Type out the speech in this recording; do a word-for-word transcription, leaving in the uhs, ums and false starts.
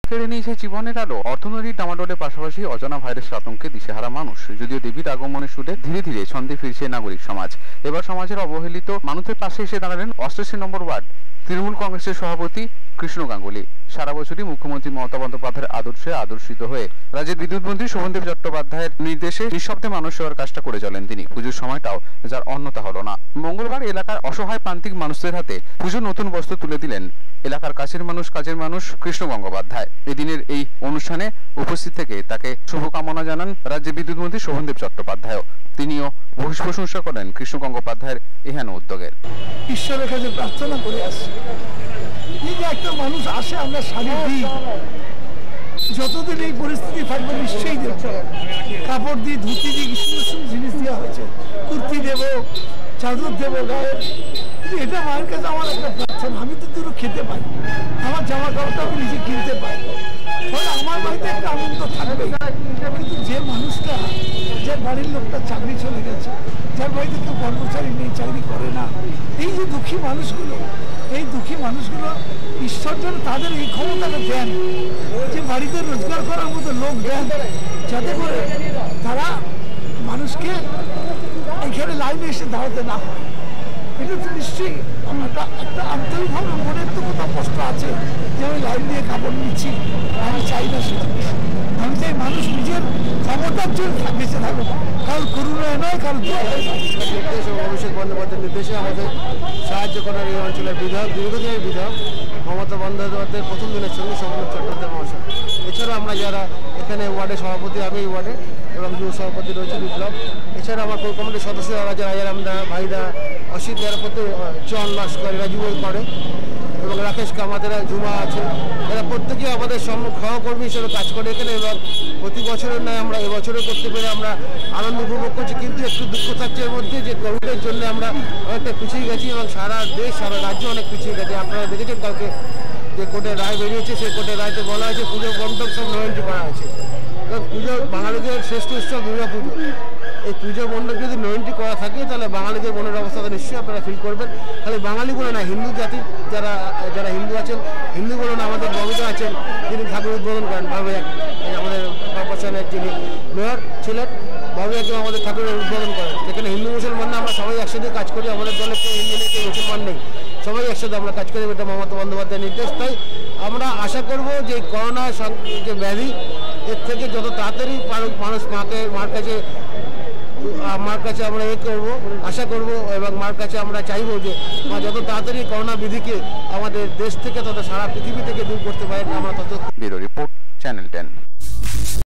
কেড়ে নিয়েছে জীবনের আলো। অর্থনৈতিক ডামাডোলের পাশাপাশি অজানা ভাইরাসের আতঙ্কে দিশেহারা মানুষ। যদিও দেবীর আগমনের সুরে ধীরে ধীরে ছন্দে ফিরছে নাগরিক সমাজ। এবার সমাজের অবহেলিত মানুষের পাশে এসে দাঁড়ালেন অষ্টাশি নম্বর ওয়ার্ড তৃণমূল কংগ্রেসের সভাপতি কৃষ্ণ গাঙ্গুলি। সারা বছরই মুখ্যমন্ত্রী মমতা বন্দ্যোপাধ্যায়ের আদর্শে আদর্শিত হয়ে রাজ্যের বিদ্যুৎ মন্ত্রী শোভনদেব চট্টোপাধ্যায়ের নির্দেশে নিঃশব্দে মানুষ সেবার কাজটা করে চলেন তিনি। পুজোর সময়টাও যার অন্যতা হলো না। মঙ্গলবার এলাকার অসহায় প্রান্তিক মানুষদের হাতে পুজোর নতুন বস্ত্র তুলে দিলেন এলাকার কাছের মানুষ কাজের মানুষ কৃষ্ণ গঙ্গোপাধ্যায়। এদিনের এই অনুষ্ঠানে উপস্থিত থেকে তাকে শুভকামনা জানান রাজ্যের বিদ্যুৎ মন্ত্রী শোভনদেব চট্টোপাধ্যায়। তিনিও ভূয়সী প্রশংসা করেন কৃষ্ণ গঙ্গোপাধ্যায়ের এহেন উদ্যোগের। ঈশ্বরের কাছে প্রার্থনা করে আসছি, এই যে একটা মানুষ আসে আমরা শাড়ি দিই, যতদিন এই পরিস্থিতি থাকবে নিশ্চয়ই দেব। কাপড় দিই, ধুতি দিই, সুন্দর সুন্দর জিনিস দেওয়া হয়েছে, কুর্তি দেব, চাদর দেব গায়ে। এটা মায়ের কাছে আমার একটা প্রার্থনা। আমি তো দুটো খেতে পাই, আমার জামা কাপড়টা আমি নিজে কিনতে পাই, ফলে আমার বাড়িতে একটা আনন্দ থাকবে। কিন্তু যে মানুষটা, যে বাড়ির লোকটা চাকরি চলে গেছে, যার বাড়িতে কেউ কর্মচারী নেই, চাকরি করে না, এই যে দুঃখী মানুষগুলো, এই দুঃখী মানুষগুলো ঈশ্বর যেন তাদের এই ক্ষমতাটা দেন যে বাড়িতে রোজগার করার মতো লোক দেন, যাতে করে তারা মানুষকে এখানে লাইনে এসে দাঁড়াতে না হয়। এটা তো নিশ্চয়ই একটা একটা আন্তরিকভাবে মনের তো কোথাও কষ্ট আছে যে আমি লাইন দিয়ে কাপড় নিচ্ছি। আমি চাই না সেটা, আমি চাই মানুষ নিজের ক্ষমতার জন্য বেঁচে থাকবে, কারোর করুণায় নয়, কারোর নির্দেশ ও অভিষেক বন্দ্যোপাধ্যায়ের নির্দেশে আমাদের সাহায্য করার এই অঞ্চলের বিধায়ক, দীর্ঘদিনের বিধায়ক মমতা বন্দ্যোপাধ্যায়ের প্রথম দিনের সঙ্গে শোভনদেব চট্টোপাধ্যায় মহাশয়। এছাড়া আমরা যারা এখানে ওয়ার্ডের সভাপতি, আমি এই ওয়ার্ডে এবং যুব সভাপতি রয়েছে বিপ্লব, এছাড়া আমার কোর কমিটির সদস্যরা আছে রাজারামদা, ভাইদা, অসিত, যারা প্রত্যেক চন লস্কর, এরা যুব করে, এবং রাকেশ কামাতেরা, জুমা আছে, এরা প্রত্যেকে আমাদের সহকর্মী হিসেবে কাজ করে এখানে। এবং প্রতি বছরের নয় আমরা এবছরে করতে পেরে আমরা আনন্দ উপভোগ করছি। কিন্তু একটু দুঃখ থাকছে এর মধ্যে যে কোভিডের জন্য আমরা অনেকটা পিছিয়ে গেছি এবং সারা দেশ সারা রাজ্য অনেক পিছিয়ে গেছে। আপনারা দেখেছেন কালকে যে কোর্টের রায় বেরিয়েছে, সেই কোর্টের রায়তে বলা হয়েছে পুজো মণ্ডপ সব নয়নটি করা হয়েছে। এবং পুজো বাঙালিদের শ্রেষ্ঠ উৎসব দুর্গা পুজো, এই পুজো মণ্ডপ যদি নয়নটি করা থাকে তাহলে বাঙালিদের মনের অবস্থাটা নিশ্চয়ই আপনারা ফিল করবেন। খালি বাঙালি বলে না, হিন্দু জাতি যারা যারা হিন্দু আছেন, হিন্দু বলে না, আমাদের ববিতা আছেন, যিনি ঠাকুর উদ্বোধন করেন, ভাবে আমাদের কর্পোরেশনের যিনি মেয়র ছিলেন, ভাবে একদম আমাদের ঠাকুরের উদ্বোধন করেন। সেখানে হিন্দু মুসলমান না, আমরা সবাই একসাথে কাজ করি। আমাদের দলে কেউ হিন্দু নেই, কেউ মুসলমান নেই, সবাই একসাথে আমরা কাজ করি। এটা মমতা বন্দ্যোপাধ্যায়ের নির্দেশ। তাই আমরা আশা করব যে করোনা যে ব্যাধি, এর থেকে যত তাড়াতাড়ি মানুষ মাকে মার কাছে মার কাছে আমরা এ করবো, আশা করব এবং মার কাছে আমরা চাইবো যে মা যত তাড়াতাড়ি করোনা বিধিকে আমাদের দেশ থেকে তত সারা পৃথিবী থেকে দূর করতে পারেন। আমরা তত। Bureau report, channel ten.